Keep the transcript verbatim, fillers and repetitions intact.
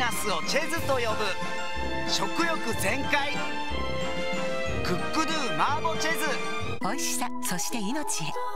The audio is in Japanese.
ナスをチェズと呼ぶ。食欲全開、クックドゥ麻婆チェズ。 美味しさ、そして命へ。